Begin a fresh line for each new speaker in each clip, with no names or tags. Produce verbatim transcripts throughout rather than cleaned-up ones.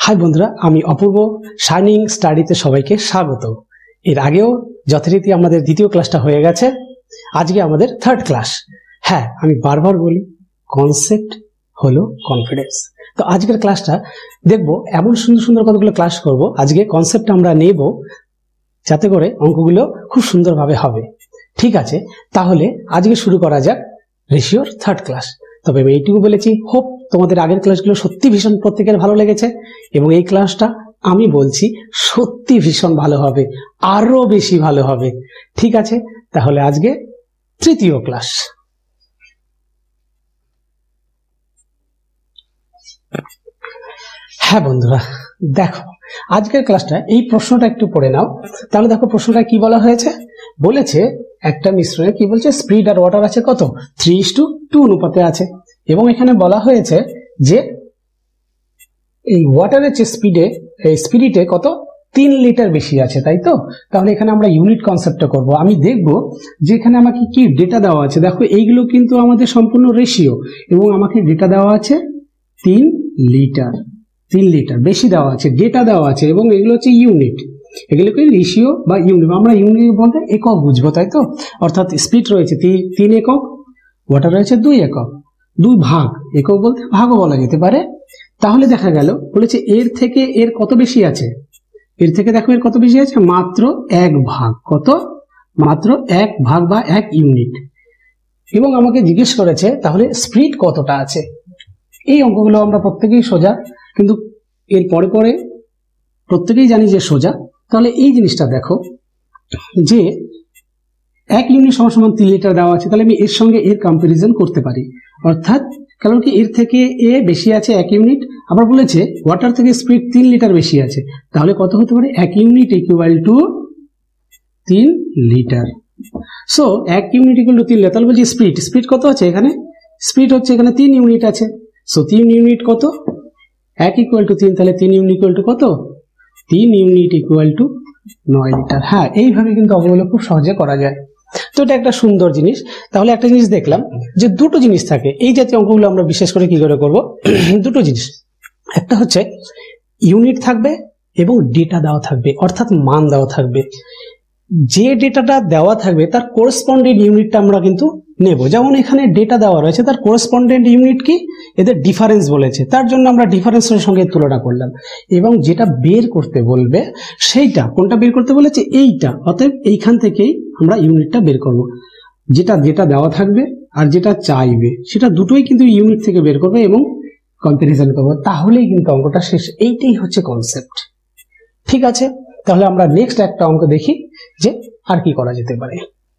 High বন্ধুরা, আমি অপূর্ব। Shining স্টাডিতে সবাইকে স্বাগত। এর আগেও যথারীতি আমাদের দ্বিতীয় ক্লাসটা হয়ে গেছে, আজকে আমাদের থার্ড ক্লাস। হ্যাঁ, আমি বারবার বলি কনসেপ্ট হলো কনফিডেন্স। তো আজকের ক্লাসটা দেখব, এমন সুন্দর সুন্দর কতগুলো ক্লাস করব। আজকে কনসেপ্ট আমরা নেব যাতে করে অঙ্কগুলো খুব সুন্দরভাবে হবে। ঠিক আছে, তাহলে আজকে শুরু করা যাক রেশিওর থার্ড ক্লাস। তবে আমি এইটুকু বলেছি, হোপ তোমাদের আগের ক্লাসগুলো সত্যি ভীষণ প্রত্যেকের ভালো লেগেছে এবং এই ক্লাসটা আমি বলছি সত্যি ভীষণ ভালো হবে, আরো বেশি ভালো হবে। ঠিক আছে, তাহলে আজকে তৃতীয় ক্লাস। হ্যাঁ বন্ধুরা, দেখো আজকের ক্লাসটা এই প্রশ্নটা একটু পড়ে নাও। তাহলে দেখো প্রশ্নটা কি বলা হয়েছে। বলেছে একটা মিশ্রণে কি বলছে, স্পিড আর ওয়াটার আছে কত, থ্রি ইস টু টু অনুপাতে আছে। এবং এখানে বলা হয়েছে যে এই ওয়াটারের যে স্পিডে স্পিরিটে কত, তিন লিটার বেশি আছে, তাই তো। তাহলে এখানে আমরা ইউনিট কনসেপ্টটা করব। আমি দেখব যে এখানে আমাকে কি ডেটা দেওয়া আছে। দেখো এইগুলো কিন্তু আমাদের সম্পূর্ণ রেশিও এবং আমাকে ডেটা দেওয়া আছে তিন লিটার তিন লিটার বেশি দেওয়া আছে, ডেটা দেওয়া আছে এবং এগুলো হচ্ছে ইউনিট। এগুলোকে রেশিও বা ইউনিট, আমরা ইউনিট বলতে একক বুঝবো, তাই তো। অর্থাৎ স্পিড রয়েছে তিন একক, ওয়াটার রয়েছে দুই একক, দুই ভাগ, একক বলতে ভাগও বলা যেতে পারে। তাহলে দেখা গেল বলেছে এর থেকে এর কত বেশি আছে, এর থেকে দেখো এর কত বেশি আছে, মাত্র এক ভাগ। কত? মাত্র এক ভাগ বা এক ইউনিট। এবং আমাকে জিজ্ঞেস করেছে তাহলে স্পিড কতটা আছে। এই অঙ্কগুলো আমরা প্রত্যেকেই সোজা, কিন্তু এর পরে পরে প্রত্যেকেই জানি যে সোজা। তাহলে এই জিনিসটা দেখো যে এক ইউনিট সমান সমান তিন লিটার দেওয়া আছে, তাহলে আমি এর সঙ্গে এর কম্পারিজন করতে পারি। অর্থাৎ কারণ কি এর থেকে এ বেশি আছে এক ইউনিট, আবার বলেছে ওয়াটার থেকে স্পিড তিন লিটার বেশি আছে, তাহলে কত হতে পারে, এক ইউনিট ইকুয়াল টু তিন লিটার। সো এক ইউনিট ইকুয়াল টু তিন লিটার। তাহলে বলছি স্পিড স্পিড কত আছে এখানে, স্পিড হচ্ছে এখানে তিন ইউনিট আছে। সো তিন ইউনিট কত, এক ইকুয়াল টু তিন, তাহলে তিন ইউনিট ইকুয়াল টু কত, তিন ইউনিট ইকুয়াল টু নয় লিটার। হ্যাঁ, এইভাবে কিন্তু অঙ্কগুলো খুব সহজে করা যায়। তো এটা একটা সুন্দর জিনিস। তাহলে একটা জিনিস দেখলাম যে দুটো জিনিস থাকে এই জাতীয় অঙ্কগুলো আমরা বিশেষ করে কি করে করব, দুটো জিনিস। একটা হচ্ছে ইউনিট থাকবে এবং ডেটা দেওয়া থাকবে, অর্থাৎ মান দেওয়া থাকবে। যে ডেটাটা দেওয়া থাকবে তার কোরেসপন্ডেন্ট ইউনিটটা আমরা কিন্তু নেব। যেমন এখানে ডেটা দেওয়া রয়েছে, তার কোরেসপন্ডেন্ট ইউনিট কি, এদের ডিফারেন্স বলেছে, তার জন্য আমরা ডিফারেন্সের সঙ্গে তুলনা করলাম। এবং যেটা বের করতে বলবে সেইটা কোনটা বের করতে বলেছে, এইটা। অতএব এইখান থেকেই আমরা ইউনিটটা বের করব। যেটা যেটা দেওয়া থাকবে আর যেটা চাইবে সেটা দুটোই কিন্তু ইউনিট থেকে বের করবে এবং কম্পারিজন করবো, তাহলেই কিন্তু অঙ্কটা শেষ। এইটাই হচ্ছে কনসেপ্ট। ঠিক আছে, তাহলে আমরা নেক্সট একটা অঙ্ক দেখি যে আর কি করা যেতে পারে।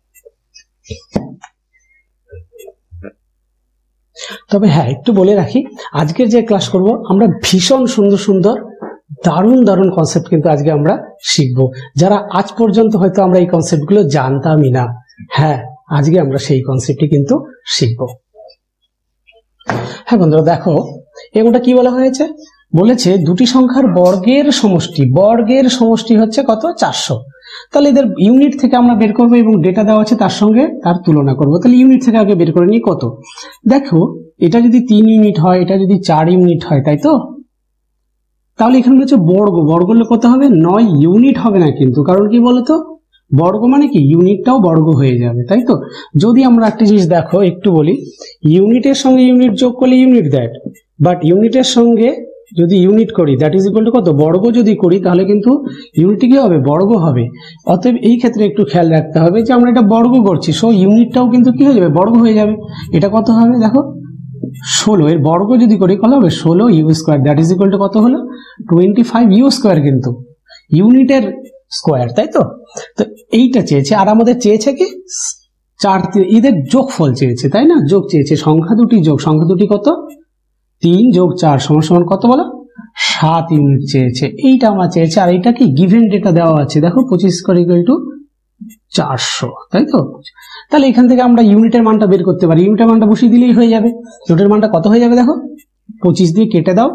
তবে হ্যাঁ, একটু বলে রাখি, আজকের যে ক্লাস করব আমরা ভীষণ সুন্দর সুন্দর দারুণ দারুণ কনসেপ্ট কিন্তু আজকে আমরা শিখবো, যারা আজ পর্যন্ত হয়তো আমরা এই কনসেপ্টগুলো জানতামই না। হ্যাঁ, আজকে আমরা সেই কনসেপ্টই কিন্তু শিখবো। হ্যাঁ বন্ধুরা, দেখো এগুলোটা কি বলা হয়েছে, বলেছে দুটি সংখ্যার বর্গের সমষ্টি, বর্গের সমষ্টি হচ্ছে কত, চারশো। তাহলে এদের ইউনিট থেকে আমরা বের করবো এবং ডেটা দেওয়া আছে তার সঙ্গে তার তুলনা করবো। তাহলে ইউনিট থেকে আগে বের করে নিই কত। দেখো এটা যদি তিন ইউনিট হয়, এটা যদি চার ইউনিট হয়, তাই তো। তাহলে এখানে হচ্ছে বর্গ, বর্গ হলে কত হবে, নয় ইউনিট হবে না কিন্তু, কারণ কি বলতো, বর্গ মানে কি ইউনিটটাও বর্গ হয়ে যাবে, তাই তো। যদি আমরা একটা জিনিস দেখো একটু বলি, ইউনিটের সঙ্গে ইউনিট যোগ করলে ইউনিট দেয়, বাট ইউনিটের সঙ্গে যদি ইউনিট করি দ্যাট ইজ ইকুয়াল টু কত, বর্গ যদি করি তাহলে কিন্তু ইউনিটটি কি হবে, বর্গ হবে। অতএব এই ক্ষেত্রে একটু খেয়াল রাখতে হবে যে আমরা এটা বর্গ করছি, সো ইউনিটটাও কিন্তু কি হয়ে যাবে, বর্গ হয়ে যাবে। এটা কত হবে দেখো, ষোলো, এর বর্গ যদি করি কত হবে, ষোলো u square, that is equal to কত হলো, টোয়েন্টি ফাইভ ইউ স্কোয়ার, কিন্তু ইউনিটের স্কোয়ার, তাই তো। তো এইটা চেয়েছে, আর আমাদের চেয়েছে কি চার, এদের যোগফল চেয়েছে, তাই না, যোগ চেয়েছে, সংখ্যা দুটি যোগ, সংখ্যা দুটি কত, তিন যোগ চার সমান সমান কত বলো, সাত ইউনিট চেয়েছে। এইটা আমরা চেয়েছে, আর এইটা কি গিভেন ডেটা দেওয়া আছে, দেখো পঁচিশ স্কোয়ার ইকুয়াল টু চারশো, তাই তো। তাহলে এখান থেকে আমরা ইউনিটের মানটা বের করতে পারি, ইউনিটের মানটা বসিয়ে দিলেই হয়ে যাবে। ইউনিটের মানটা কত হয়ে যাবে দেখো, পঁচিশ দিয়ে কেটে দাও,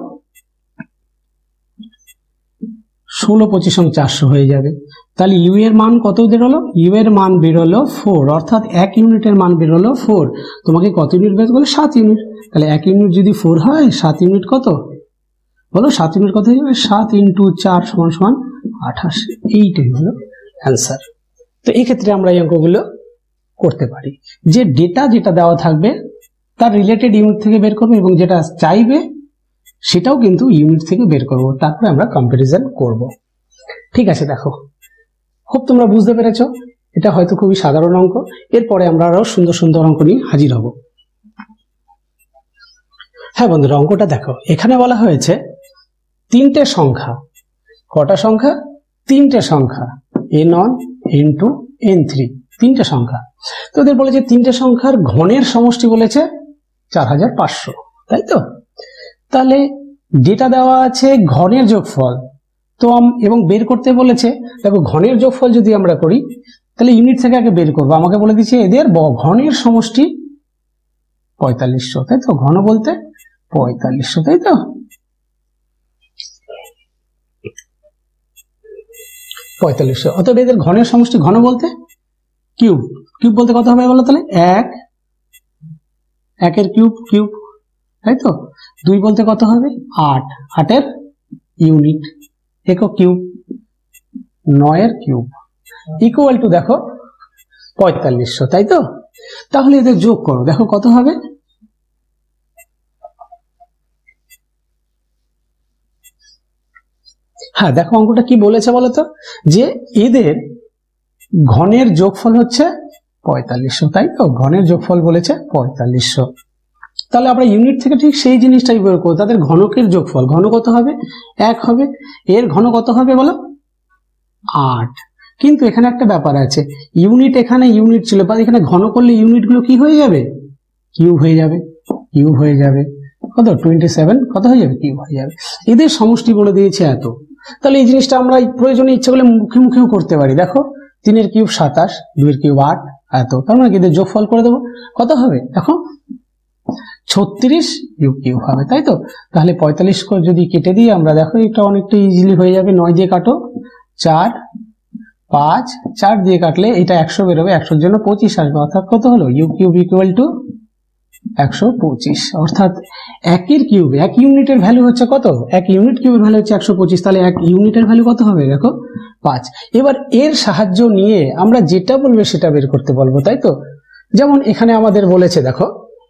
ষোলো পঁচিশ সঙ্গে চারশো হয়ে যাবে। তাহলে ইউ এর মান কত বেরোলো, ইউ এর মান বেরোলো ফোর, অর্থাৎ এক ইউনিটের মান বেরোলো ফোর। তোমাকে কত ইউনিট বের করলে, সাত ইউনিট। তাহলে এক ইউনিট যদি ফোর হয়, সাত ইউনিট কত, বলো সাত ইউনিট কত হয়ে যাবে? সাত ইন্টু চার সমান সমান আঠাশ। এইটাই হলো অ্যান্সার। তো এই ক্ষেত্রে আমরা এই অঙ্কগুলো করতে পারি যে ডেটা যেটা দেওয়া থাকবে তার রিলেটেড ইউনিট থেকে বের করবো এবং যেটা চাইবে সেটাও কিন্তু ইউনিট থেকে বের করব, তারপরে আমরা কম্পারিজন করব। ঠিক আছে, দেখো খুব তোমরা বুঝতে পেরেছো। এটা হয়তো খুবই সাধারণ অঙ্ক। এরপরে আমরা আরো সুন্দর সুন্দর অঙ্ক নিয়ে হাজির হব। হ্যাঁ বন্ধুরা, অঙ্কটা দেখো, এখানে বলা হয়েছে তিনটে সংখ্যা। কটা সংখ্যা? তিনটে সংখ্যা, n one n two n three, তিনটে সংখ্যা। তো ওদের বলেছে তিনটে সংখ্যার ঘনের সমষ্টি বলেছে চার হাজার পাঁচশো, তাই তো? তাহলে যেটা দেওয়া আছে ঘনের যোগফল তো এবং বের করতে বলেছে। দেখো ঘনের যোগফল যদি আমরা করি তাহলে ইউনিট থেকে আগে বের করবো। আমাকে বলে দিচ্ছে এদের ঘনের সমষ্টি পঁয়তাল্লিশশো, তাই তো? ঘন বলতে পঁয়তাল্লিশশো, তাই তো? পঁয়তাল্লিশশো। অতএব এদের ঘনের সমষ্টি, ঘন বলতে কিউব, কিউব বলতে কত হবে বলো তাহলে? এক, একের কিউব কিউব, তাই তো? দুই বলতে কত হবে? আট, আটের ইউনিট একক কিউব, নয়ের কিউব ইকুয়াল টু দেখো পঁয়তাল্লিশশো, তাই তো? তাহলে এদের যোগ করো, দেখো কত হবে? হ্যাঁ দেখো অঙ্কটা কি বলেছে বলতো, যে এদের ঘনের যোগফল হচ্ছে পঁয়তাল্লিশশো, তাই তো? ঘনের যোগফল বলেছে পঁয়তাল্লিশশো। তাহলে আমরা ইউনিট থেকে ঠিক সেই জিনিসটাই বের করবো, তাদের ঘনকের যোগফল। ঘন কত হবে? এক হবে। এর ঘন কত হবে বলো? আট। কিন্তু এখানে একটা ব্যাপার আছে, ইউনিট এখানে ইউনিট ছিল, বা এখানে ঘন করলে ইউনিট গুলো কি হয়ে যাবে? কিউব হয়ে যাবে, কিউব হয়ে যাবে। কত? টোয়েন্টি সেভেন কত হয়ে যাবে? কিউব হয়ে যাবে। এদের সমষ্টি বলে দিয়েছে এত। তাহলে এই জিনিসটা আমরা প্রয়োজনে ইচ্ছে করলে মুখে মুখেও করতে পারি। দেখো তিনের কিউব সাতাশ, দুইয়ের কিউব আট, এত। তার মানে এদের যোগফল করে দেবো, কত হবে দেখো? ছত্রিশ কিউব কিউব হবে, তাই তো? তাহলে পঁয়তাল্লিশ যদি কেটে দিই আমরা, দেখো এটা অনেকটা ইজিলি হয়ে যাবে। নয় দিয়ে কাটো, চার, পাঁচ, চার দিয়ে কাটলে এটা একশো বেরোবে, একশোর জন্য পঁচিশ আসবে, অর্থাৎ কত হলো? ইউ কিউব ইকুয়াল টু একশো পঁচিশ। অর্থাৎ একের কিউব, এক ইউনিটের ভ্যালু হচ্ছে কত? এক ইউনিট কিউবের ভ্যালু হচ্ছে একশো পঁচিশ। তাহলে এক ইউনিটের ভ্যালু কত হবে দেখো? পাঁচ। এবার এর সাহায্য নিয়ে আমরা যেটা বলবে সেটা বের করতে বলবো, তাই তো? যেমন এখানে আমাদের বলেছে দেখো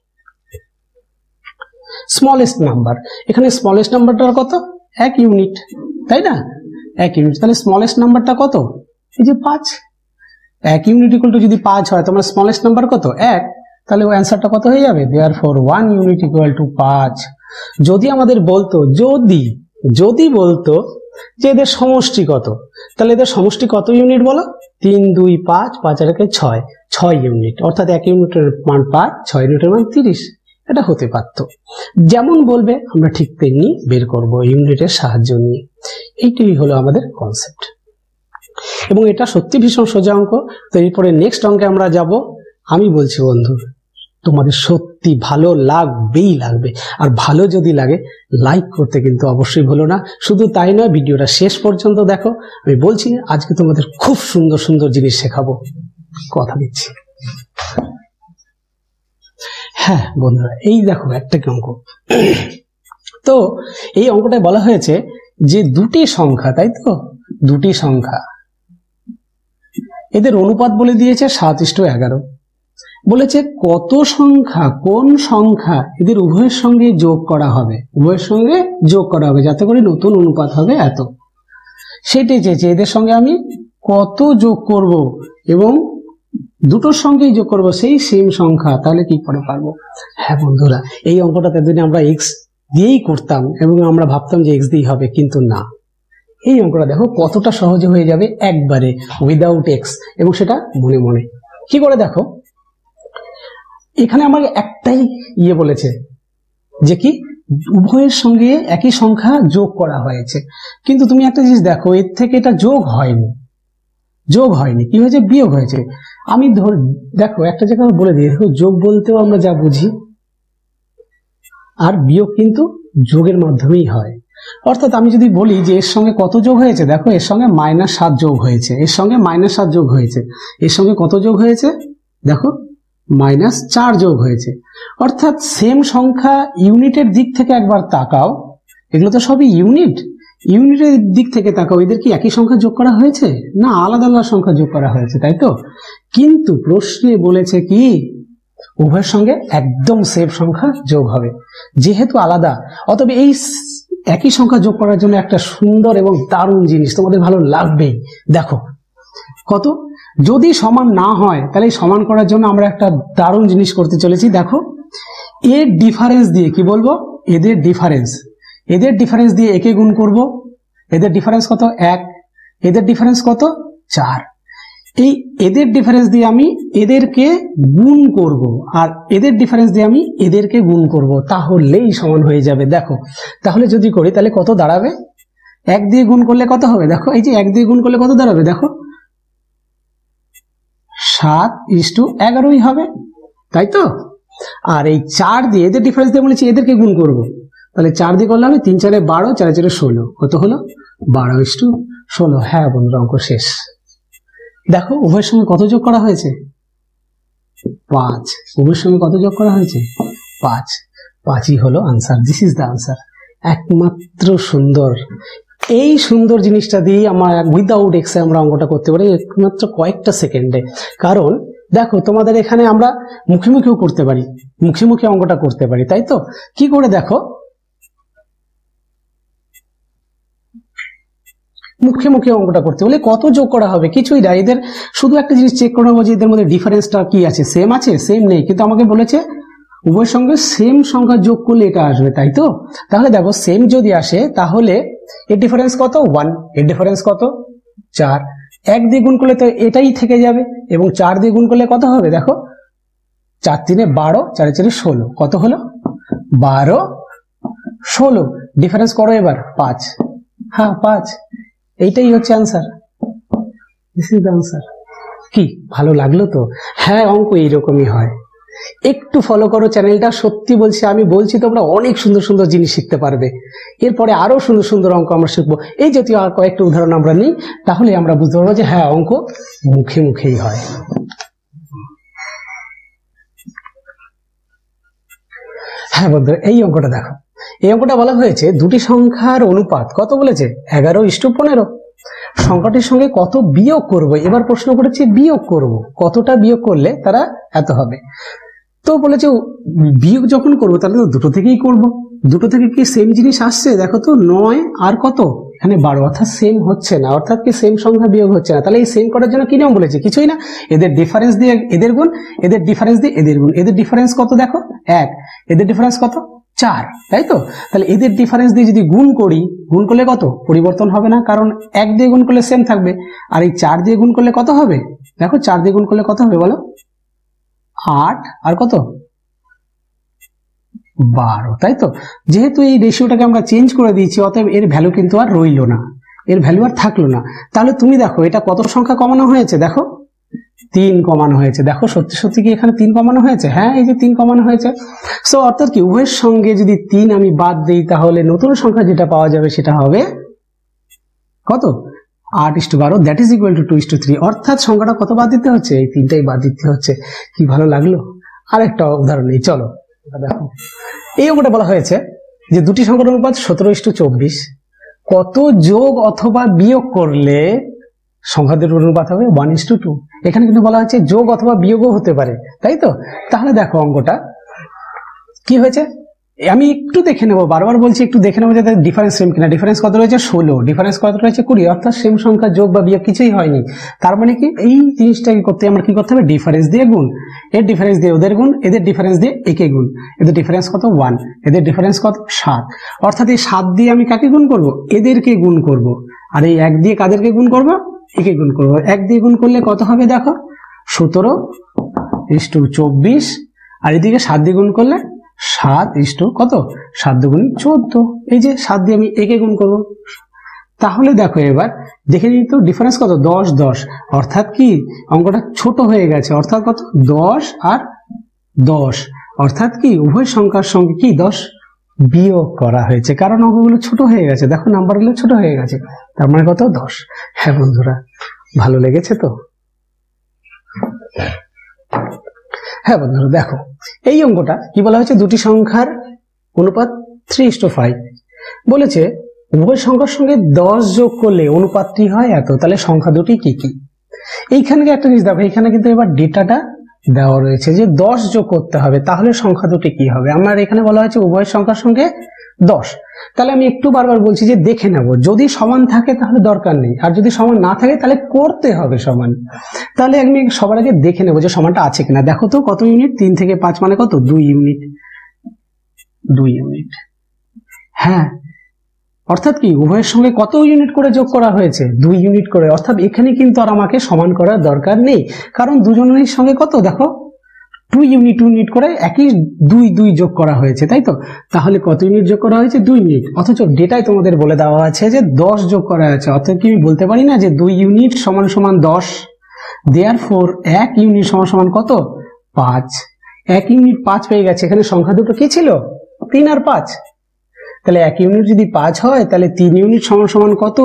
স্মলেস্ট নাম্বার, এখানে স্মলেস্ট নাম্বারটা কত? এক ইউনিট, তাই না? এক ইউনিট। তাহলে স্মলেস্ট নাম্বারটা কত? এই যে পাঁচ। এক ইউনিট ইকুয়াল টু যদি পাঁচ হয়, তোমার স্মলেস্ট নাম্বার কত? এক। তাহলে ওই অ্যান্সারটা কত হয়ে যাবে? Therefore one unit equal to পাঁচ। যদি আমাদের বলতো, যদি যদি বলতো যে এদের সমষ্টি কত, তাহলে এদের সমষ্টি কত ইউনিট বলো? তিন, দুই, পাঁচ, পাঁচ আর একে ছয়, ছয় ইউনিট। অর্থাৎ এক ইউনিটের মান পাঁচ, ছয় ইউনিটের মান তিরিশ। এটা হতে পারত। যেমন বলবে আমরা ঠিক তেমনি বের করব ইউনিটের সাহায্য নিয়ে। এইটাই হলো আমাদের কনসেপ্ট, এবং এটা সত্যি ভীষণ সোজা অঙ্ক। তো এরপরে নেক্সট অঙ্কে আমরা যাব। আমি বলছি বন্ধু, তোমাদের সত্যি ভালো লাগবেই লাগবে, আর ভালো যদি লাগে লাইক করতে কিন্তু অবশ্যই ভুলো না। শুধু তাই নয়, ভিডিওটা শেষ পর্যন্ত দেখো। আমি বলছি আজকে তোমাদের খুব সুন্দর সুন্দর জিনিস শেখাবো, কথা দিচ্ছি। হ্যাঁ বন্ধুরা, এই দেখো একটা কি অঙ্ক। তো এই অঙ্কটায় বলা হয়েছে যে দুটি সংখ্যা, তাই তো? দুটি সংখ্যা, এদের অনুপাত বলে দিয়েছে সাত ইস্টু এগারো। বলেছে কত সংখ্যা, কোন সংখ্যা এদের উভয়ের সঙ্গে যোগ করা হবে, উভয়ের সঙ্গে যোগ করা হবে যাতে করে নতুন অনুপাত হবে এত। সেটাই চেয়েছে, এদের সঙ্গে আমি কত যোগ করব এবং দুটোর সঙ্গেই যোগ করব সেই সেম সংখ্যা, তাহলে কি করে পারবো? হ্যাঁ বন্ধুরা, এই অঙ্কটা এতদিন আমরা এক্স দিয়েই করতাম এবং আমরা ভাবতাম যে এক্স দিয়েই হবে, কিন্তু না। এই অঙ্কটা দেখো কতটা সহজে হয়ে যাবে একবারে উইদাউট এক্স, এবং সেটা মনে মনে। কি করে দেখো, এখানে আমার একটাই ইয়ে বলেছে যে কি উভয়ের সঙ্গে একই সংখ্যা যোগ করা হয়েছে, কিন্তু তুমি একটা জিনিস দেখো, এর থেকে এটা যোগ হয়নি, যোগ হয়নি, কি হয়েছে? বিয়োগ হয়েছে। আমি ধর দেখো একটা জায়গায় বলে দিই, দেখো যোগ বলতেও আমরা যা বুঝি, আর বিয়োগ কিন্তু যোগের মাধ্যমেই হয়। অর্থাৎ আমি যদি বলি যে এর সঙ্গে কত যোগ হয়েছে, দেখো এর সঙ্গে মাইনাস সাত যোগ হয়েছে, এর সঙ্গে মাইনাস সাত যোগ হয়েছে, এর সঙ্গে কত যোগ হয়েছে দেখো? মাইনাস চার যোগ হয়েছে। অর্থাৎ সেম সংখ্যা ইউনিটের দিক থেকে একবার তাকাও, এগুলো তো সবই ইউনিট। ইউনিটের দিক থেকে তাকাও, এদের কি একই সংখ্যা যোগ করা হয়েছে? না, আলাদা আলাদা সংখ্যা যোগ করা হয়েছে, তাই তো। কিন্তু প্রশ্নে বলেছে কি উভয়ের সঙ্গে একদম সেম সংখ্যা যোগ হবে। যেহেতু আলাদা, অতএব এই একই সংখ্যা যোগ করার জন্য একটা সুন্দর এবং দারুণ জিনিস তোমাদের ভালো লাগবেই। দেখো কত, যদি সমান না হয় তাহলে সমান করার জন্য আমরা একটা দারুণ জিনিস করতে চলেছি। দেখো, এর ডিফারেন্স দিয়ে কি বলবো, এদের ডিফারেন্স এদের ডিফারেন্স দিয়ে একে গুণ করব। এদের ডিফারেন্স কত? এক। এদের ডিফারেন্স কত? চার। এই এদের ডিফারেন্স দিয়ে আমি এদেরকে গুণ করব, আর এদের ডিফারেন্স দিয়ে আমি এদেরকে গুণ করব, তাহলেই সমান হয়ে যাবে। দেখো তাহলে যদি করি তাহলে কত দাঁড়াবে? এক দিয়ে গুণ করলে কত হবে? দেখো এই যে এক দিয়ে গুণ করলে কত দাঁড়াবে? দেখো সাত ইস টু এগারোই হবে, তাই তো। আর এই চার দিয়ে এদের ডিফারেন্স দিয়ে বলেছি এদেরকে গুণ করব, তাহলে চার দিয়ে করলে হবে তিন চারে বারো, চারে চারে ষোলো, কত হলো? বারো ইস টু ষোলো। হ্যাঁ বন্ধুরা, অঙ্ক শেষ। দেখো উভয়ের সঙ্গে কত যোগ করা হয়েছে? পাঁচ। উভয়ের সঙ্গে কত যোগ করা হয়েছে? পাঁচ। পাঁচই হলো answer. This is the answer. একমাত্র সুন্দর, এই সুন্দর জিনিসটা দিয়ে আমরা উইদাউট এক্সে আমরা অঙ্কটা করতে পারি একমাত্র কয়েকটা সেকেন্ডে। কারণ দেখো তোমাদের এখানে আমরা মুখে মুখেও করতে পারি, মুখে মুখে অঙ্কটা করতে পারি, তাই তো। কি করে? দেখো মুখে মুখে অঙ্কটা করতে বলে কত যোগ করা হবে? কিছুই না, এদের শুধু একটা জিনিস চেক করে নেবো যে এদের মধ্যে ডিফারেন্সটা কি আছে, সেম আছে? সেম নেই, কিন্তু আমাকে বলেছে উভয়ের সঙ্গে সেম সংখ্যা যোগ করলে এটা আসবে, তাই তো। তাহলে দেখো সেম যদি আসে তাহলে এর ডিফারেন্স কত? ওয়ান। এর ডিফারেন্স কত? চার। এক দিয়ে গুণ করলে তো এটাই থেকে যাবে, এবং চার দিয়ে গুণ করলে কত হবে? দেখো চার তিনে বারো, চারে চারে ষোলো, কত হলো? বারো ষোলো। ডিফারেন্স করো এবার, পাঁচ। হ্যাঁ পাঁচ, এইটাই হচ্ছে answer. This is the answer. কি ভালো লাগলো তো? হ্যাঁ, অঙ্ক এইরকমই হয়। একটু ফলো করো চ্যানেলটা, সত্যি বলছি, আমি বলছি তোমরা অনেক সুন্দর সুন্দর জিনিস শিখতে পারবে। এরপরে আরো সুন্দর সুন্দর অঙ্ক আমরা শিখবো। এই জাতীয় আর কয়েকটা উদাহরণ আমরা নিই, তাহলে আমরা বুঝতে পারবো যে হ্যাঁ অঙ্ক মুখে মুখেই হয়। হ্যাঁ বন্ধুরা, এই অঙ্কটা দেখো। এই অঙ্কটা বলা হয়েছে দুটি সংখ্যার অনুপাত কত বলেছে? এগারো ইস টু পনেরো। সংখ্যাটির সঙ্গে কত বিয়োগ করব? এবার প্রশ্ন করেছে বিয়োগ করব, কতটা বিয়োগ করলে তারা এত হবে। তো বলেছে বিয়োগ যখন করবো তাহলে তো দুটো থেকেই করব। দুটো থেকে কি সেম জিনিস আসছে? দেখো তো, নয় আর কত এখানে বারো, অর্থাৎ সেম হচ্ছে না, অর্থাৎ কি সেম সংখ্যা বিয়োগ হচ্ছে না। তাহলে এই সেম করার জন্য কি নিয়ম বলেছে? কিছুই না, এদের ডিফারেন্স দিয়ে এদের গুণ, এদের ডিফারেন্স দিয়ে এদের গুণ। এদের ডিফারেন্স কত? দেখো এক। এদের ডিফারেন্স কত? চার, তাই তো। তাহলে এদের ডিফারেন্স দিয়ে যদি গুণ করি, গুণ করলে কত? পরিবর্তন হবে না, কারণ এক দিয়ে গুণ করলে সেম থাকবে। আর এই চার দিয়ে গুণ করলে কত হবে? দেখো চার দিয়ে গুণ করলে কত হবে বলো? আট আর কত? বারো, তাই তো। যেহেতু এই রেশিওটাকে আমরা চেঞ্জ করে দিয়েছি, অতএব এর ভ্যালু কিন্তু আর রইল না, এর ভ্যালু আর থাকলো না। তাহলে তুমি দেখো এটা কত সংখ্যা কমানো হয়েছে? দেখো তিন কমানো হয়েছে। দেখো সত্যি সত্যি কি এখানে তিন কমানো হয়েছে? হ্যাঁ, এই যে তিন কমানো হয়েছে। সো অর্থাৎ কি উভয়ের সঙ্গে যদি তিন আমি বাদ দিই তাহলে নতুন সংখ্যা যেটা পাওয়া যাবে সেটা হবে কত? আট ইস টু বারো, that is equal to two is to three. অর্থাৎ সংখ্যাটা কত বাদ দিতে হচ্ছে? এই তিনটাই বাদ দিতে হচ্ছে। কি ভালো লাগলো? আরেকটা উদাহরণ নেই, চলো দেখো। এই অঙ্কটা বলা হয়েছে যে দুটি সংখ্যার অনুপাত সতেরো ইস টু চব্বিশ, কত যোগ অথবা বিয়োগ করলে সংখ্যাদের অনুপাত হবে ওয়ান ইস টু টু। এখানে কিন্তু বলা হচ্ছে যোগ অথবা বিয়োগও হতে পারে, তাই তো। তাহলে দেখো অঙ্কটা কি হয়েছে, আমি একটু দেখে নেবো, বারবার বলছি একটু দেখে নেবো যে ডিফারেন্স সেম কিনা। ডিফারেন্স কত রয়েছে? ষোলো। ডিফারেন্স কত রয়েছে? কুড়ি। অর্থাৎ সেম সংখ্যা যোগ বা বিয়োগ কিছুই হয়নি। তার মানে কি এই জিনিসটাকে করতে আমরা কি করতে হবে? ডিফারেন্স দিয়ে গুণ, এর ডিফারেন্স দিয়ে ওদের গুণ, এদের ডিফারেন্স দিয়ে একে গুণ। এদের ডিফারেন্স কত? ওয়ান। এদের ডিফারেন্স কত? সাত। অর্থাৎ এই সাত দিয়ে আমি কাকে গুণ করব? এদেরকে গুণ করব। আর এই এক দিয়ে কাদেরকে গুণ করব? একে গুণ করব। এক দিয়ে গুণ করলে কত হবে? দেখো সতেরো ইস টু চব্বিশ, আর এদিকে সাত দিয়ে গুণ করলে সাত ইস টু কত? সাত দুগুণ চোদ্দ। এই যে সাত দিয়ে আমি একে গুণ করবো। তাহলে দেখো এবার দেখে নিই তো ডিফারেন্স কত? দশ দশ। অর্থাৎ কি অঙ্কটা ছোট হয়ে গেছে, অর্থাৎ কত? দশ আর দশ। অর্থাৎ কি উভয় সংখ্যার সঙ্গে কি দশ বিয়োগ করা হয়েছে, কারণ অঙ্কগুলো ছোট হয়ে গেছে। দেখো নাম্বারগুলো ছোট হয়ে গেছে, তার মানে কত? দশ। হ্যাঁ বন্ধুরা, ভালো লেগেছে তো? হ্যাঁ বন্ধুরা দেখো, এই অঙ্কটা কি বলা হয়েছে? দুটি সংখ্যার অনুপাত থ্রি ইস টু ফাইভ। বলেছে উভয় সংখ্যার সঙ্গে দশ যোগ করলে অনুপাতটি হয় এত, তাহলে সংখ্যা দুটি কি কি। এইখানে একটা জিনিস দেখো, এখানে কিন্তু এবার ডেটাটা দেওয়া রয়েছে যে দশ যোগ করতে হবে, তাহলে সংখ্যা দুটি কি হবে। আমার এখানে বলা হয়েছে উভয় সংখ্যার সঙ্গে দশ, তাহলে আমি একটু বারবার বলছি যে দেখে নেব, যদি সমান থাকে তাহলে দরকার নেই, আর যদি সমান না থাকে তাহলে করতে হবে সমান। তাহলে আমি সবার আগে দেখে নেব যে সমানটা আছে কিনা। দেখো তো কত ইউনিট, তিন থেকে পাঁচ মানে কত, দুই ইউনিট, দুই ইউনিট। হ্যাঁ, অর্থাৎ কি উভয়ের সঙ্গে কত ইউনিট করে যোগ করা হয়েছে, দুই ইউনিট করে। অর্থাৎ এখানে কিন্তু আর আমাকে সমান করার দরকার নেই, কারণ দুজনের সঙ্গে কত দেখো টু ইউনিট টু ইউনিট করে একই দুই দুই যোগ করা হয়েছে, তাই তো। তাহলে কত ইউনিট যোগ করা হয়েছে, দুই ইউনিট। অথচ ডেটায় তোমাদের বলে দেওয়া আছে যে দশ যোগ করা আছে। অর্থাৎ কি আমি বলতে পারি না যে দুই ইউনিট সমান সমান দশ, দেয়ারফর এক ইউনিট সমান সমান কত, পাঁচ। এক ইউনিট পাঁচ পেয়ে গেছে। এখানে সংখ্যা দুটো কি ছিল, তিন আর পাঁচ। তাহলে এক ইউনিট যদি পাঁচ হয় তাহলে তিন ইউনিট সমান সমান কত,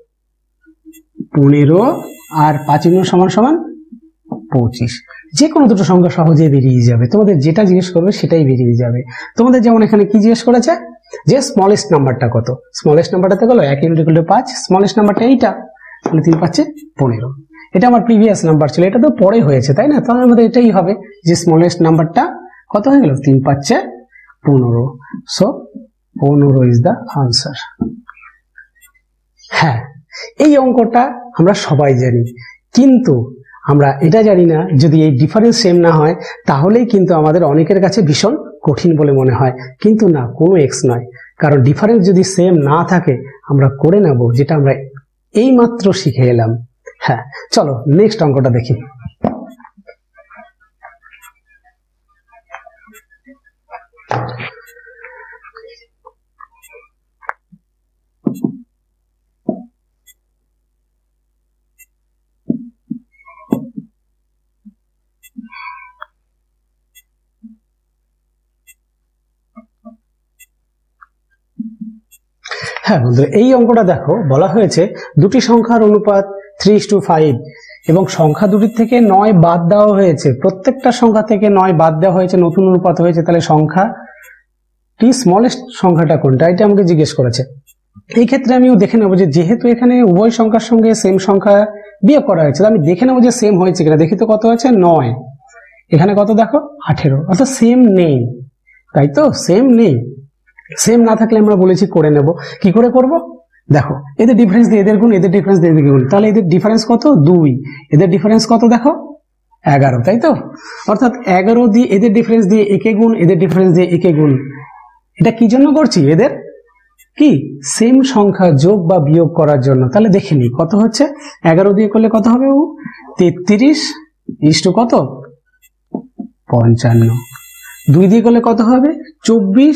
পনেরো, আর পাঁচ ইউনিট সমান সমান পঁচিশ। যে কোনো দুটো সংখ্যা সহজে বেরিয়ে যাবে, তোমাদের যেটা জিজ্ঞেস করবে সেটাই বেরিয়ে যাবে। তোমাদের যেমন এখানে কি জিজ্ঞেস করেছে যে স্মলেস্ট নাম্বারটা কত, স্মলেস্ট নাম্বারটাতে গেলো এক ইউনিট ইকুয়াল টু পাঁচ, স্মলেস্ট নাম্বারটা এইটা, তাহলে তিন পাঁচে পনেরো। এটা আমার প্রিভিয়াস নাম্বার ছিল, এটা তো পরে হয়েছে তাই না, তাহলে আমাদের এটাই হবে যে স্মলেস্ট নাম্বারটা কত হয়ে গেল, তিন পাঁচে পনেরো। সো পনেরো ইজ দ্য আনসার। হ্যাঁ, এই অঙ্কটা আমরা সবাই জানি, কিন্তু আমরা এটা জানি না যদি এই ডিফারেন্স সেম না হয় তাহলেই কিন্তু আমাদের অনেকের কাছে ভীষণ কঠিন বলে মনে হয়, কিন্তু না, কোনো এক্স নয়। কারণ ডিফারেন্স যদি সেম না থাকে আমরা করে নেব, যেটা আমরা এই মাত্র শিখে এলাম। হ্যাঁ, চলো নেক্সট অঙ্কটা দেখি। হ্যাঁ বন্ধুরা, এই অঙ্কটা দেখো, বলা হয়েছে দুটি সংখ্যার অনুপাত থ্রি ইস টু ফাইভ এবং সংখ্যা দুটির থেকে নয় বাদ দেওয়া হয়েছে। প্রত্যেকটা সংখ্যা থেকে নয় বাদ দেওয়া হয়েছে, নতুন অনুপাত হয়েছে। তাহলে সংখ্যাটি স্মলেস্ট সংখ্যাটা কোনটা, এটা আমাকে জিজ্ঞেস করেছে। এই ক্ষেত্রে আমিও দেখে নেবো যে যেহেতু এখানে উভয় সংখ্যার সঙ্গে সেম সংখ্যা বিয়োগ করা হয়েছে, আমি দেখে নেবো যে সেম হয়েছে কিনা। দেখি তো কত আছে, নয়, এখানে কত দেখো আঠেরো, অর্থাৎ সেম নেই, তাই তো, সেম নেই। সেম না থাকলে আমরা বলেছি করে নেব। কি করে করব, দেখো এদের ডিফারেন্স দিয়ে এদের গুণ, এদের ডিফারেন্স দিয়ে এদের গুণ, তাহলে এদের ডিফারেন্স কত, দুই, এদের ডিফারেন্স কত দেখো এগারো, তাই তো। অর্থাৎ এগারো দিয়ে এদের ডিফারেন্স দিয়ে একে গুণ, এদের ডিফারেন্স দিয়ে একে গুণ। এটা কি জন্য করছি, এদের কি সেম সংখ্যা যোগ বা বিয়োগ করার জন্য। তাহলে দেখে নি কত হচ্ছে, এগারো দিয়ে করলে কত হবে, তেত্রিশ ইস টু কত, পঞ্চান্ন। দুই দিয়ে করলে কত হবে, চব্বিশ,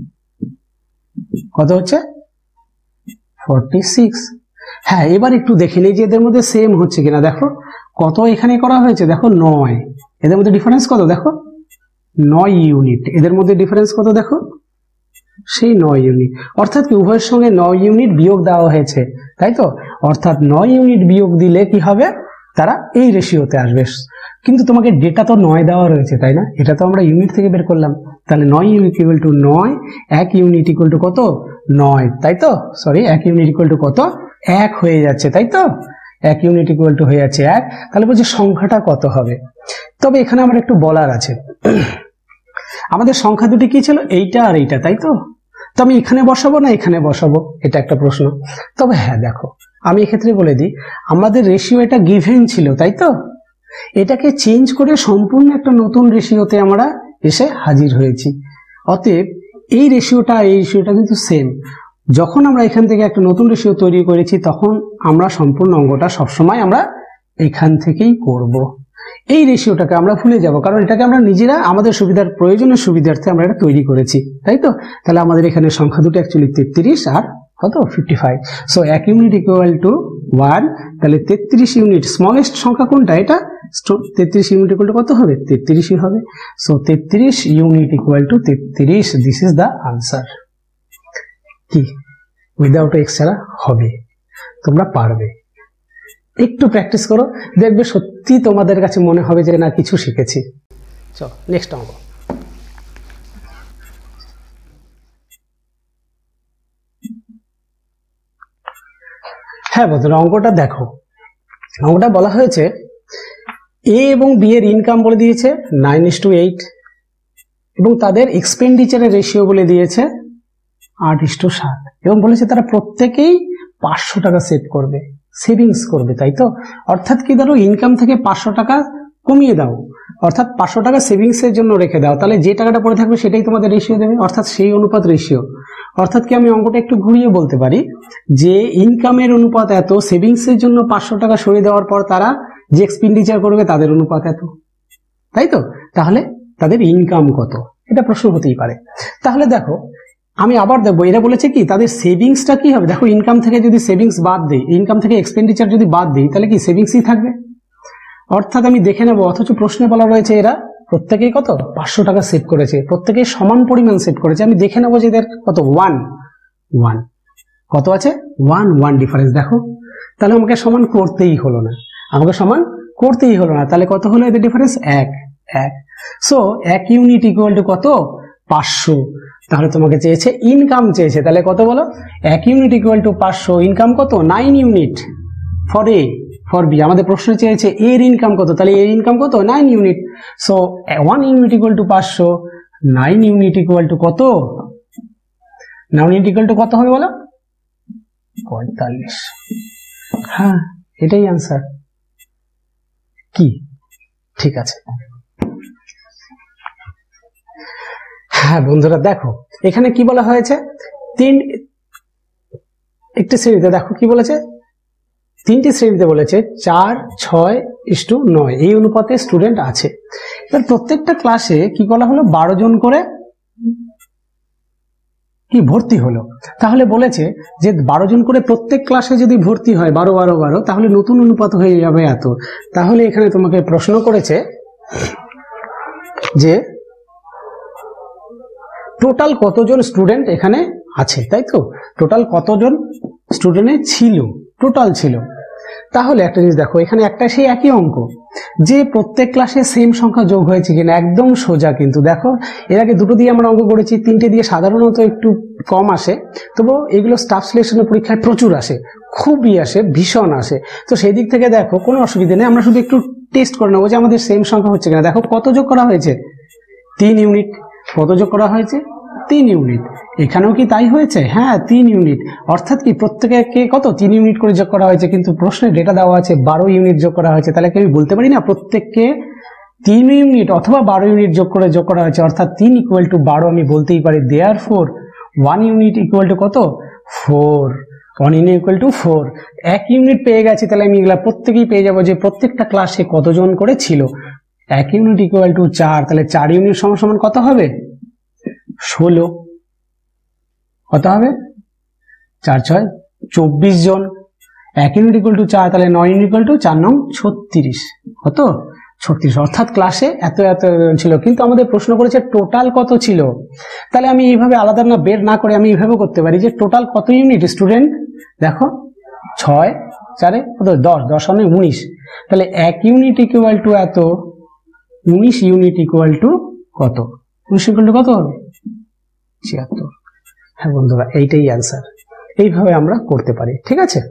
কত হচ্ছে ফর্টি সিক্স। হ্যাঁ, এবার একটু দেখে নিই যে এদের মধ্যে সেম হচ্ছে কিনা। দেখো কত এখানে করা হয়েছে, দেখো নয়, এদের মধ্যে ডিফারেন্স কত দেখো নয় ইউনিট, এদের মধ্যে ডিফারেন্স কত দেখো সেই নয় ইউনিট। অর্থাৎ কি উভয়ের সঙ্গে নয় ইউনিট বিয়োগ দেওয়া হয়েছে, তাই তো। অর্থাৎ নয় ইউনিট বিয়োগ দিলে কি হবে, তারা এই রেশিওতে আসবে। কিন্তু তোমাকে ডেটা তো নয় দেওয়া রয়েছে, তাই না, এটা তো আমরা ইউনিট থেকে বের করলাম। তাহলে নয় ইউনিট ইকুয়াল টু নয়, এক ইউনিট ইকুয়াল টু কত, নয়, তাই তো। সরি, এক ইউনিট ইকুয়াল টু কত, এক হয়ে যাচ্ছে, তাই তো। এক ইউনিট ইকুয়াল টু হয়ে যাচ্ছে এক। তাহলে বলছি সংখ্যাটা কত হবে। তবে এখানে আমার একটু বলার আছে, আমাদের সংখ্যা দুটি কি ছিল, এইটা আর এইটা, তাই তো। তো আমি এখানে বসাবো না এখানে বসাবো, এটা একটা প্রশ্ন। তবে হ্যাঁ দেখো, আমি এক্ষেত্রে বলে দিই, আমাদের রেশিও এটা গিভেন ছিল, তাই তো। এটাকে চেঞ্জ করে সম্পূর্ণ একটা নতুন রেশিওতে আমরা এসে হাজির হয়েছি। অতএব এই রেশিওটা এই রেশিওটা কিন্তু সেম। যখন আমরা এখান থেকে একটা নতুন রেশিও তৈরি করেছি তখন আমরা সম্পূর্ণ অঙ্কটা সবসময় আমরা এখান থেকেই করব। এই রেশিওটাকে আমরা ভুলে যাব, কারণ এটাকে আমরা নিজেরা আমাদের সুবিধার প্রয়োজনের সুবিধার্থে আমরা এটা তৈরি করেছি, তাই তো। তাহলে আমাদের এখানে সংখ্যা দুটো অ্যাকচুয়ালি তেত্রিশ আর কত ফিফটি ফাইভ। সো এক ইউনিট ইকুয়াল টু ওয়ান, তাহলে তেত্রিশ ইউনিট স্মলেস্ট সংখ্যা কোনটা, এটা তেত্রিশ ইউনিট ইকুয়াল টু কত হবে, তেত্রিশই হবে। সো তেত্রিশ ইউনিট ইকুয়াল টু তেত্রিশ, দিস ইজ দ্য আনসার। কি উইদাউট এক্স ছাড়া হবে, তোমরা পারবে। একটু প্র্যাকটিস করো, দেখবে সত্যি তোমাদের কাছে মনে হবে যে না কিছু শিখেছি। চলো নেক্সট অঙ্ক। হ্যাঁ বন্ধুরা, অঙ্কটা দেখো, অঙ্কটা বলা হয়েছে এ এবং বি এর ইনকাম বলে দিয়েছে নাইন ইস টু এইট এবং তাদের এক্সপেন্ডিচারের রেশিও বলে দিয়েছে আট ইস টু সাত এবং বলেছে তারা প্রত্যেকেই পাঁচশো টাকা সেভ করবে, সেভিংস করবে, তাই তো? অর্থাৎ কি, ধরো ইনকাম থেকে পাঁচশো টাকা কমিয়ে দাও, অর্থাৎ পাঁচশো টাকা সেভিংসের জন্য রেখে দাও, তাহলে যে টাকাটা পড়ে থাকবে সেটাই তোমাদের রেশিও দেবে, অর্থাৎ সেই অনুপাত রেশিও। অর্থাৎ কি, আমি অঙ্কটা একটু ঘুরিয়ে বলতে পারি যে ইনকামের অনুপাত এত, সেভিংসের জন্য পাঁচশো টাকা সরিয়ে দেওয়ার পর তারা যে এক্সপেন্ডিচার করবে তাদের অনুপাত এত, তাই তো? তাহলে তাদের ইনকাম কত, এটা প্রশ্ন হতেই পারে। তাহলে দেখো আমি আবার দেখবো, এরা বলেছে কি তাদের সেভিংসটা কি হবে। দেখো ইনকাম থেকে যদি সেভিংস বাদ দিই, ইনকাম থেকে এক্সপেন্ডিচার যদি বাদ দিই, তাহলে কি সেভিংসই থাকবে। অর্থাৎ আমি দেখে নেবো, অথচ প্রশ্নে বলা রয়েছে এরা প্রত্যেকেই কত পাঁচশো টাকা সেভ করেছে, প্রত্যেকেই সমান পরিমাণ সেভ করেছে। আমি দেখে নেবো যে এদের কত, ওয়ান ওয়ান কত আছে, ওয়ান ওয়ান ডিফারেন্স। দেখো তাহলে আমাকে সমান করতেই হলো না, আমাকে সমান করতেই হলো না তাহলে কত হলো এদের ডিফারেন্স, এক এক। সো এক ইউনিট ইকুয়াল টু কত, পাঁচশো। তাহলে তোমাকে চেয়েছে ইনকাম চেয়েছে, তাহলে কত বলো, এক ইউনিট ইকুয়াল টু পাঁচশো, ইনকাম কত, nine unit for A, for B. আমাদের প্রশ্ন চেয়েছে এর ইনকাম কত, তাহলে এর ইনকাম কত, nine unit. So one unit equal to পাঁচশো, নাইন ইউনিট ইকুয়াল টু কত, নাইন ইউনিট ইকুয়াল টু কত হবে বলো, পঁয়তাল্লিশ। হ্যাঁ এটাই আনসার। কি ঠিক আছে? হ্যাঁ বন্ধুরা দেখো এখানে কি বলা হয়েছে, তিন একটি শ্রেণীতে দেখো কি বলেছে, তিনটি শ্রেণীতে বলেছে চার ছয় ইস টু নয় এই অনুপাতে স্টুডেন্ট আছে। এবার প্রত্যেকটা ক্লাসে কি বলা হলো, বারো জন করে কি ভর্তি হলো। তাহলে বলেছে যে বারো জন করে প্রত্যেক ক্লাসে যদি ভর্তি হয় বারো বারো বারো, তাহলে নতুন অনুপাত হয়ে যাবে এত। তাহলে এখানে তোমাকে প্রশ্ন করেছে যে টোটাল কতজন স্টুডেন্ট এখানে আছে, তাই তো? টোটাল কতজন স্টুডেন্ট ছিল, টোটাল ছিল। তাহলে একটা জিনিস দেখো, এখানে একটা সেই একই অঙ্ক যে প্রত্যেক ক্লাসে সেম সংখ্যা যোগ হয়েছে কিনা, একদম সোজা। কিন্তু দেখো এর আগে দুটো দিয়ে আমরা অঙ্ক করেছি, তিনটে দিয়ে সাধারণত একটু কম আসে, তবু এগুলো স্টাফ সিলেকশনের পরীক্ষায় প্রচুর আসে, খুবই আসে, ভীষণ আসে। তো সেই দিক থেকে দেখো কোনো অসুবিধা নেই, আমরা শুধু একটু টেস্ট করে নেবো যে আমাদের সেম সংখ্যা হচ্ছে কিনা। দেখো কত যোগ করা হয়েছে, তিন ইউনিট। কত যোগ করা হয়েছে, তিন ইউনিট। এখানেও কি তাই হয়েছে, হ্যাঁ তিন ইউনিট। অর্থাৎ কি প্রত্যেকে কত, তিন ইউনিট করে যোগ করা হয়েছে, কিন্তু প্রশ্নে ডেটা দেওয়া আছে বারো ইউনিট যোগ করা হয়েছে। তাহলে কি আমি বলতে পারি না প্রত্যেককে তিন ইউনিট অথবা বারো ইউনিট যোগ করে যোগ করা হয়েছে, অর্থাৎ তিন ইকুয়াল টু বারো আমি বলতেই পারি। Therefore one unit equal to কত, four. One unit equal to four. এক ইউনিট পেয়ে গেছি, তাহলে আমি এগুলা প্রত্যেকেই পেয়ে যাবো যে প্রত্যেকটা ক্লাসে কতজন করে ছিল। এক ইউনিট ইকুয়াল টু চার, তাহলে চার ইউনিট সমান সমান কত হবে, ষোলো। কত হবে, চার ছয় চব্বিশ জন। এক ইউনিট ইকুয়াল টু চার, তাহলে নয় ইউনিট ইকুয়াল টু চার নং ছত্রিশ। কত, ছত্রিশ। অর্থাৎ ক্লাসে এত এত ছিল, কিন্তু আমাদের প্রশ্ন করেছে টোটাল কত ছিল। তাহলে আমি এইভাবে আলাদা না বের না করে আমি এইভাবে করতে পারি যে টোটাল কত ইউনিট স্টুডেন্ট। দেখো ছয় চারে কত, দশ, দশ অনেক উনিশ। তাহলে এক ইউনিট ইকুয়াল টু এত, উনিশ ইউনিট ইকুয়াল টু কত, উনিশ ইকুয়াল টু কত হবে, ছিয়াত্তর। হ্যাঁ বন্ধুরা এইটাই অ্যান্সার। এইভাবে আমরা করতে পারি, ঠিক আছে?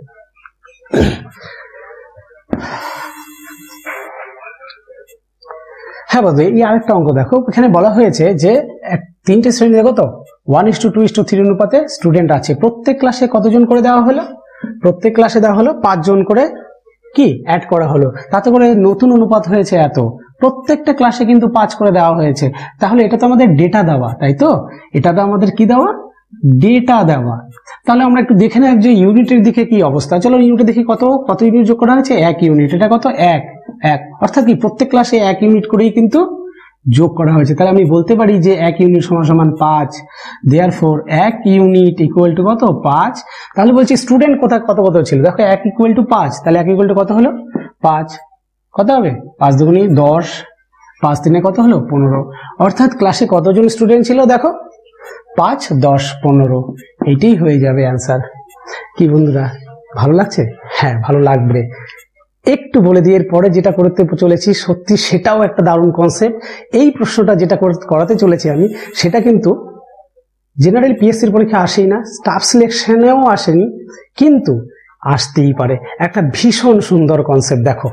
হ্যাঁ বন্ধু, এই আরেকটা অঙ্ক দেখো, এখানে বলা হয়েছে যে তিনটে শ্রেণীতে কত, one is to two is to to অনুপাতে স্টুডেন্ট আছে। প্রত্যেক ক্লাসে কতজন করে দেওয়া হলো, প্রত্যেক ক্লাসে দেওয়া হলো পাঁচজন করে কি অ্যাড করা হলো, তাতে করে নতুন অনুপাত হয়েছে এত। প্রত্যেকটা ক্লাসে কিন্তু পাঁচ করে দেওয়া হয়েছে। তাহলে এটা তো আমাদের ডেটা দেওয়া, তাই তো? এটা তো আমাদের কি দেওয়া, ডেটা দেওয়া। তাহলে আমরা একটু দেখে নেব যে ইউনিটের দিকে কি অবস্থা। চলো ইউনিটে দেখি কত কত ইউনিট যোগ করা হয়েছে, এক ইউনিট। এটা কত, এক এক। অর্থাৎ কি প্রত্যেক ক্লাসে এক ইউনিট করেই কিন্তু যোগ করা হয়েছে। তাহলে আমি বলতে পারি যে এক ইউনিট সমান সমান পাঁচ। দেয়ারফর এক ইউনিট ইকুয়াল টু কত, পাঁচ। তাহলে বলছি স্টুডেন্ট কোথায় কত কত ছিল, দেখো এক ইকুয়াল টু পাঁচ, তাহলে এক ইকুয়াল টু কত হলো, পাঁচ। কত হবে, পাঁচ দুগুণী দশ, পাঁচ তিনে কত হলো, পনেরো। অর্থাৎ ক্লাসে কতজন স্টুডেন্ট ছিল, দেখো পাঁচ, দশ, পনেরো। এইটাই হয়ে যাবে অ্যান্সার। কি বন্ধুরা ভালো লাগছে? হ্যাঁ ভালো লাগবে। একটু বলে দিয়ে পরে যেটা করতে চলেছি, সত্যি সেটাও একটা দারুণ কনসেপ্ট। এই প্রশ্নটা যেটা করাতে চলেছি আমি, সেটা কিন্তু জেনারেল পিএসসির পরীক্ষা আসেই না, স্টাফ সিলেকশনেও আসেনি, কিন্তু আসতেই পারে। একটা ভীষণ সুন্দর কনসেপ্ট দেখো।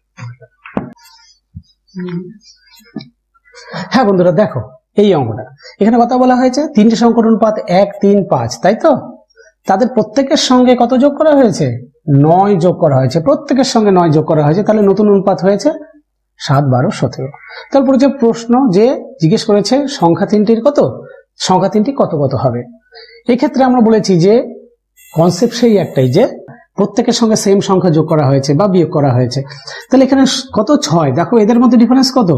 হ্যাঁ বন্ধুরা দেখো এই অঙ্কটা, এখানে কথা বলা হয়েছে তিনটে সংখ্যার অনুপাত এক তিন পাঁচ, তাই তো? তাদের প্রত্যেকের সঙ্গে কত যোগ করা হয়েছে? নয় যোগ করা হয়েছে, প্রত্যেকের সঙ্গে নয় যোগ করা হয়েছে, তাহলে নতুন অনুপাত হয়েছে সাত বারো সতেরো। তারপরে যে প্রশ্ন যে জিজ্ঞেস করেছে সংখ্যা তিনটির কত, সংখ্যা তিনটি কত কত হবে। এক্ষেত্রে আমরা বলেছি যে কনসেপ্ট সেই একটাই, যে প্রত্যেকের সঙ্গে সেম সংখ্যা যোগ করা হয়েছে বা বিয়োগ করা হয়েছে। তাহলে এখানে কত ছয়, দেখো এদের মধ্যে ডিফারেন্স কত,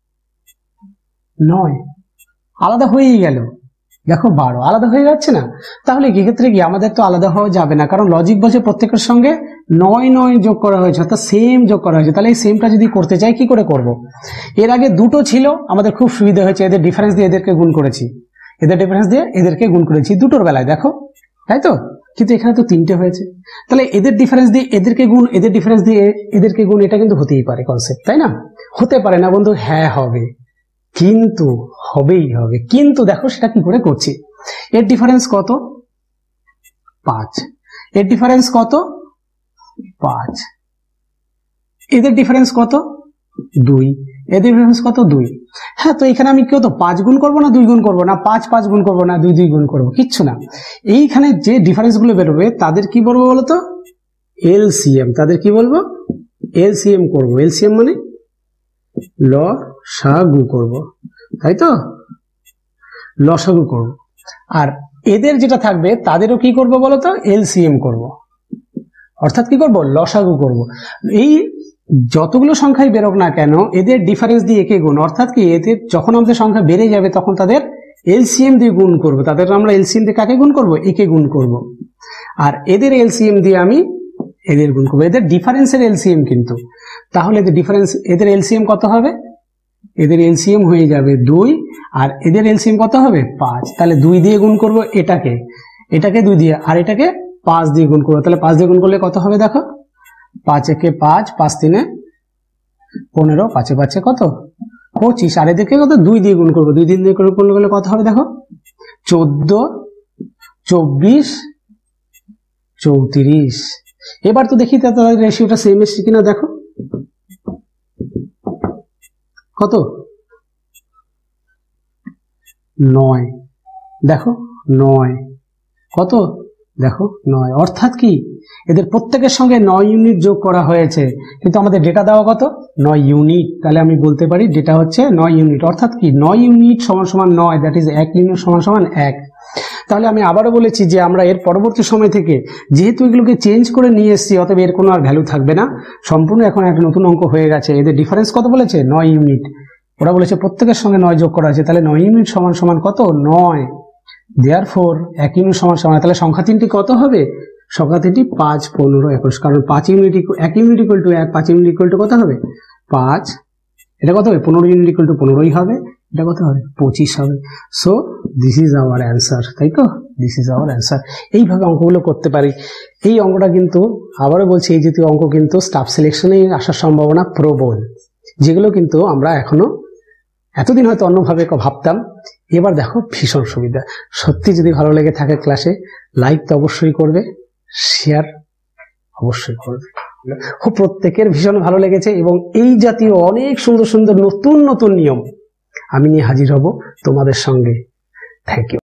নয়, আলাদা হয়েই গেল। দেখো বারো আলাদা হয়ে যাচ্ছে না, তাহলে এক্ষেত্রে কি আমাদের তো আলাদা হওয়া যাবে না, কারণ লজিক বলছে প্রত্যেকের সঙ্গে নয় নয় যোগ করা হয়েছে, অর্থাৎ সেম যোগ করা হয়েছে। তাহলে এই সেমটা যদি করতে চাই কি করে করব? এর আগে দুটো ছিল, আমাদের খুব সুবিধা হয়েছে, এদের ডিফারেন্স দিয়ে এদেরকে গুণ করেছি, এদের ডিফারেন্স দিয়ে এদেরকে গুণ করেছি দুটোর বেলায়, দেখো তাই তো? কিন্তু এখানে তো তিনটে হয়েছে, তাহলে এদের ডিফারেন্স দিয়ে এদেরকে গুণ, এদের ডিফারেন্স দিয়ে এদেরকে গুণ, এটা কিন্তু হতেই পারে কনসেপ্ট, তাই না? হতে পারে না বন্ধু? হ্যাঁ হবে, কিন্তু হবেই হবে। কিন্তু দেখো সেটা কি করে করছি। এর ডিফারেন্স কত? পাঁচ। এর ডিফারেন্স কত? পাঁচ। এদের ডিফারেন্স কত? দুই। এদের ডিফারেন্স কত? দুই। হ্যাঁ, তো এখানে আমি কি হতো, পাঁচ গুণ করবো না দুই গুণ করবো না, পাঁচ পাঁচ গুণ করবো না দুই দুই গুণ করবো, কিচ্ছু না। এইখানে যে ডিফারেন্স গুলো বেরোবে তাদের কি বলবো বলতো? এলসিএম। তাদের কি বলবো? এলসিএম করবো। এলসিএম মানে লসাগু করব, তাই তো? লসাগু করব। আর এদের যেটা থাকবে তাদেরও কি করব বলতো? এলসিএম করব, অর্থাৎ কি করব? লসাগু করব। এই যতগুলো সংখ্যাই বেরোক না কেন এদের ডিফারেন্স দিয়ে একে গুণ, অর্থাৎ কি এদের যখন আমাদের সংখ্যা বেড়ে যাবে তখন তাদের এলসিএম দিয়ে গুণ করব। তাদের আমরা এলসিএম দিয়ে কাকে গুণ করব? একে গুণ করব। আর এদের এলসিএম দিয়ে আমি এদের গুণ করবো, এদের ডিফারেন্সের এলসিএম কিন্তু। তাহলে এদের ডিফারেন্স, এদের এলসিএম কত হবে? এদের এলসিএম হয়ে যাবে দুই, আর এদের এলসিএম কত হবে? পাঁচ। তাহলে দুই দিয়ে গুণ করব এটাকে, এটাকে দুই দিয়ে, আর এটাকে পাঁচ দিয়ে গুণ করবো। তাহলে পাঁচ দিয়ে গুণ করলে কত হবে দেখো? পাঁচ একে পাঁচ, পাঁচ তিনে পনেরো, পাঁচে পাঁচে কত? পঁচিশ। আর এদেরকে কত? দুই দিয়ে গুণ করবো, দুই দিন দিয়ে গুণ করলে কত হবে দেখো? চোদ্দ, চব্বিশ, চৌত্রিশ। এবার তো দেখি তাদের রেশিওটা সেম এসছে কিনা, দেখো কত? নয়। দেখো নয়, কত? দেখো নয়। অর্থাৎ কি এদের প্রত্যেকের সঙ্গে নয় ইউনিট যোগ করা হয়েছে, কিন্তু আমাদের ডেটা দেওয়া কত? নয় ইউনিট। তাহলে আমি বলতে পারি ডেটা হচ্ছে নয় ইউনিট। অর্থাৎ কি নয় ইউনিট সমান সমান নয়, দ্যাট ইজ এক ইউনিট সমান সমান এক। তাহলে আমি আবারও বলেছি যে আমরা এর পরবর্তী সময় থেকে যেহেতু এগুলোকে চেঞ্জ করে নিয়ে এসেছি, অতএব এর কোনো আর ভ্যালু থাকবে না, সম্পূর্ণ এখন একটা নতুন অঙ্ক হয়ে গেছে। এদের ডিফারেন্স কত বলেছে? নয় ইউনিট। ওরা বলেছে প্রত্যেকের সঙ্গে নয় যোগ করা আছে, তাহলে নয় ইউনিট সমান সমান কত? নয়। দেয়ারফর এক ইউনিট সমান সমান, তাহলে সংখ্যা তিনটি কত হবে? সংখ্যা তিনটি পাঁচ, পনেরো, একুশ। কারণ পাঁচ ইউনিট, এক ইউনিট ইকুয়াল টু এক, পাঁচ ইউনিট ইকুয়াল টু কত হবে? পাঁচ। এটা কত হবে? পনেরো ইউনিট ইকুয়াল টু পনেরোই হবে। এটা কত হবে? পঁচিশ হবে। So this is our answer, তাই তো? This is our answer. এইভাবে অঙ্কগুলো করতে পারি। এই অঙ্কটা কিন্তু আবারও বলছি, এই জাতীয় অঙ্ক কিন্তু স্টাফ সিলেকশনে আসার সম্ভাবনা প্রবল, যেগুলো কিন্তু আমরা এখনো এতদিন হয়তো অন্যভাবে ভাবতাম, এবার দেখো ভীষণ সুবিধা। সত্যি যদি ভালো লেগে থাকে ক্লাসে, লাইক তো অবশ্যই করবে, শেয়ার অবশ্যই করবে। প্রত্যেকের ভীষণ ভালো লেগেছে এবং এই জাতীয় অনেক সুন্দর সুন্দর নতুন নতুন নিয়ম আমি নিয়ে হাজির হব তোমাদের সঙ্গে। Thank you.